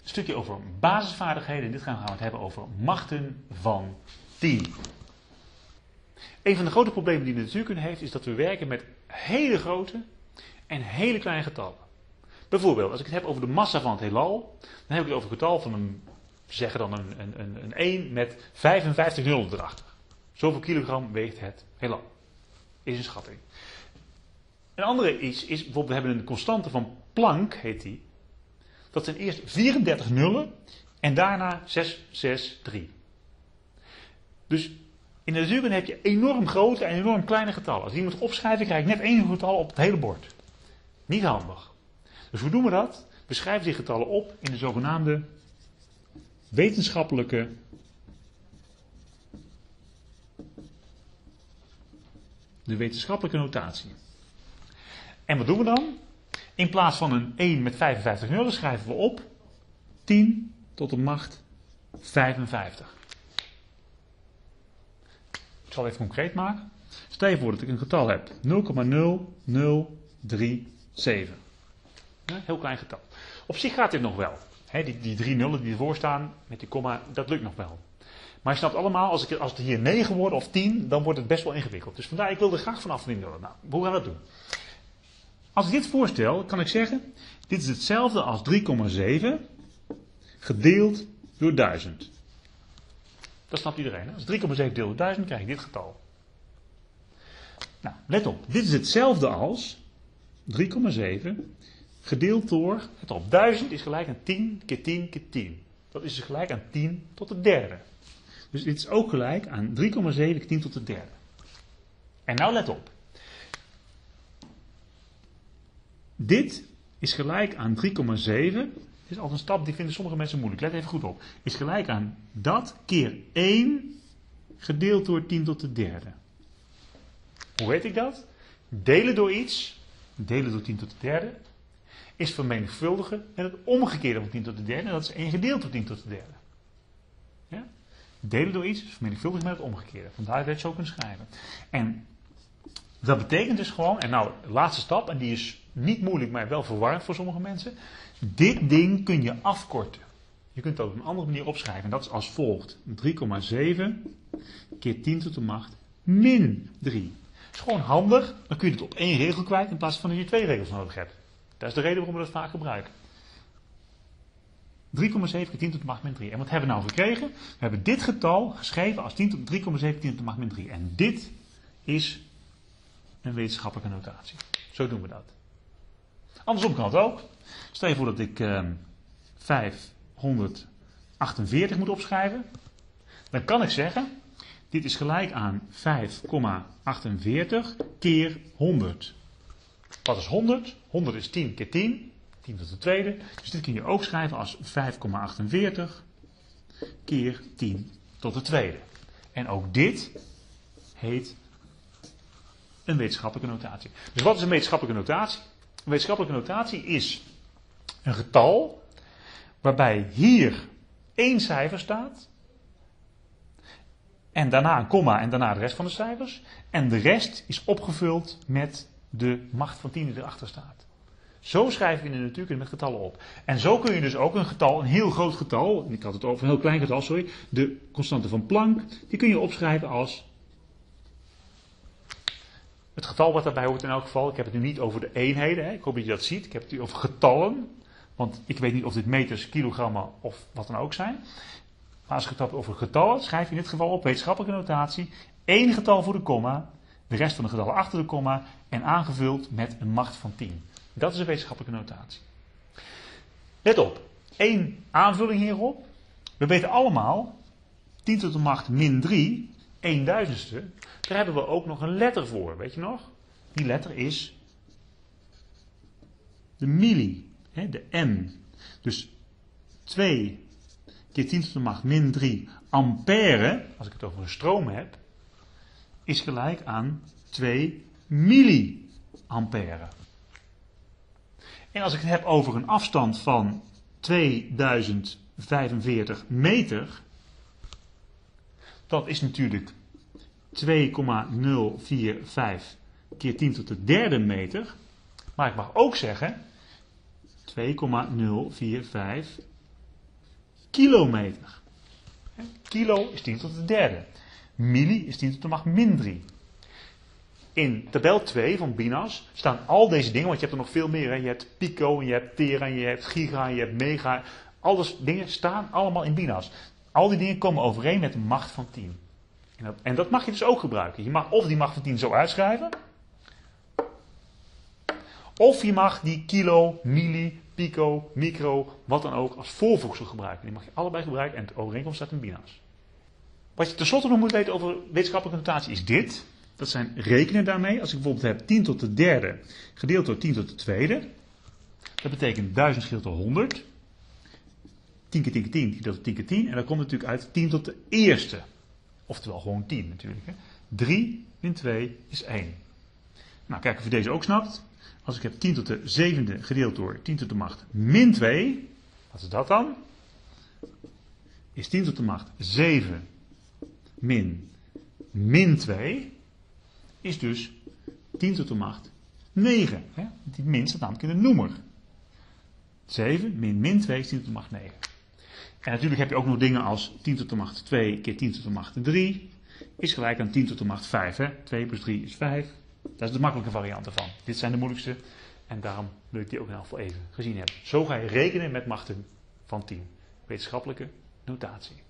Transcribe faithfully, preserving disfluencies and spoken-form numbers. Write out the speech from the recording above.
stukje over basisvaardigheden. En dit gaan we het hebben over machten van tien. Een van de grote problemen die de natuurkunde heeft, is dat we werken met hele grote en hele kleine getallen. Bijvoorbeeld, als ik het heb over de massa van het heelal, dan heb ik het over een getal van een, zeggen dan een, een, een, een één met vijfenvijftig nullen erachter. Zoveel kilogram weegt het heelal. Is een schatting. Een andere iets is, bijvoorbeeld we hebben een constante van Planck, heet die. Dat zijn eerst vierendertig nullen en daarna zes zes drie. Dus in de natuurkunde heb je enorm grote en enorm kleine getallen. Als je die moet opschrijven, krijg je net één getal op het hele bord. Niet handig. Dus hoe doen we dat? We schrijven die getallen op in de zogenaamde wetenschappelijke de wetenschappelijke notatie. En wat doen we dan? In plaats van een één met vijfenvijftig nullen schrijven we op tien tot de macht vijfenvijftig. Ik zal even concreet maken. Stel je voor dat ik een getal heb. nul komma nul nul drie zeven. Ja, heel klein getal. Op zich gaat dit nog wel. He, die, die drie nullen die ervoor staan met die komma, dat lukt nog wel. Maar je snapt allemaal, als, ik, als het hier negen wordt of tien, dan wordt het best wel ingewikkeld. Dus vandaar, ik wil er graag vanaf die nullen. Nou, hoe gaan we dat doen? Als ik dit voorstel, kan ik zeggen, dit is hetzelfde als drie komma zeven gedeeld door duizend. Dat snapt iedereen. Hè? Als drie komma zeven gedeeld door duizend krijg ik dit getal. Nou, let op. Dit is hetzelfde als drie komma zeven gedeeld door, let op, duizend is gelijk aan tien keer tien keer tien. Dat is dus gelijk aan tien tot de derde. Dus dit is ook gelijk aan drie komma zeven keer tien tot de derde. En nou let op. Dit is gelijk aan drie komma zeven. Dit is altijd een stap die vinden sommige mensen moeilijk. Let even goed op. Is gelijk aan dat keer één gedeeld door tien tot de derde. Hoe weet ik dat? Delen door iets, delen door tien tot de derde, is vermenigvuldigen met het omgekeerde van tien tot de derde. En dat is één gedeeld door tien tot de derde. Ja? Delen door iets is vermenigvuldigen met het omgekeerde. Vandaar dat je het zo kunt schrijven. En dat betekent dus gewoon, en nou, de laatste stap, en die is niet moeilijk, maar wel verwarrend voor sommige mensen. Dit ding kun je afkorten. Je kunt het ook op een andere manier opschrijven. En dat is als volgt. drie komma zeven keer tien tot de macht min drie. Dat is gewoon handig. Dan kun je het op één regel kwijt in plaats van dat je twee regels nodig hebt. Dat is de reden waarom we dat vaak gebruiken. drie komma zeven keer tien tot de macht min drie. En wat hebben we nou gekregen? We hebben dit getal geschreven als drie komma zeven keer tien tot de macht min drie. En dit is een wetenschappelijke notatie. Zo doen we dat. Andersom kan het ook. Stel je voor dat ik eh, vijfhonderdachtenveertig moet opschrijven. Dan kan ik zeggen, dit is gelijk aan vijf komma achtenveertig keer honderd. Wat is honderd? honderd is tien keer tien. tien tot de tweede. Dus dit kun je ook schrijven als vijf komma achtenveertig keer tien tot de tweede. En ook dit heet een wetenschappelijke notatie. Dus wat is een wetenschappelijke notatie? Een wetenschappelijke notatie is een getal waarbij hier één cijfer staat en daarna een komma en daarna de rest van de cijfers en de rest is opgevuld met de macht van tien die erachter staat. Zo schrijven we in de natuurkunde met getallen op. En zo kun je dus ook een getal, een heel groot getal, ik had het over een heel klein getal, sorry, de constante van Planck, die kun je opschrijven als het getal wat daarbij hoort in elk geval. Ik heb het nu niet over de eenheden, hè. Ik hoop dat je dat ziet. Ik heb het nu over getallen, want ik weet niet of dit meters, kilogrammen of wat dan ook zijn. Maar als je het hebt over getallen, schrijf je in dit geval op wetenschappelijke notatie één getal voor de komma, de rest van de getallen achter de komma en aangevuld met een macht van tien. Dat is een wetenschappelijke notatie. Let op, één aanvulling hierop. We weten allemaal, tien tot de macht min drie, een duizendste, daar hebben we ook nog een letter voor, weet je nog? Die letter is de milli, hè, de M. Dus twee keer tien tot de macht min drie ampère, als ik het over een stroom heb, is gelijk aan twee milliampère. En als ik het heb over een afstand van tweeduizend vijfenveertig meter, dat is natuurlijk twee komma nul vier vijf keer tien tot de derde meter. Maar ik mag ook zeggen twee komma nul vier vijf kilometer. Kilo is tien tot de derde. Milli is tien tot de macht min drie. In tabel twee van Binas staan al deze dingen, want je hebt er nog veel meer. Hè? Je hebt pico, je hebt tera, je hebt giga, je hebt mega. Al die dingen staan allemaal in Binas. Al die dingen komen overeen met de macht van tien. En dat, en dat mag je dus ook gebruiken. Je mag of die macht van tien zo uitschrijven. Of je mag die kilo, milli, pico, micro, wat dan ook, als voorvoegsel gebruiken. Die mag je allebei gebruiken en het overeenkomst staat in Binas. Wat je tenslotte nog moet weten over wetenschappelijke notatie is dit. Dat zijn rekenen daarmee. Als ik bijvoorbeeld heb tien tot de derde gedeeld door tien tot de tweede. Dat betekent duizend gedeeld door honderd. tien keer tien keer tien gedeeld door tien keer tien. En dat komt natuurlijk uit tien tot de eerste. Oftewel gewoon tien natuurlijk. Hè. drie min twee is één. Nou, kijk of je deze ook snapt. Als ik heb tien tot de zevende gedeeld door tien tot de macht min twee. Wat is dat dan? Is tien tot de macht zeven min min twee. Is dus tien tot de macht negen. Hè? Die min staat namelijk in de noemer. zeven min min twee is tien tot de macht negen. En natuurlijk heb je ook nog dingen als tien tot de macht twee keer tien tot de macht drie. Is gelijk aan tien tot de macht vijf. Hè? twee plus drie is vijf. Dat is de makkelijke variant ervan. Dit zijn de moeilijkste. En daarom wil ik die ook in elk geval even gezien hebben. Zo ga je rekenen met machten van tien. Wetenschappelijke notatie.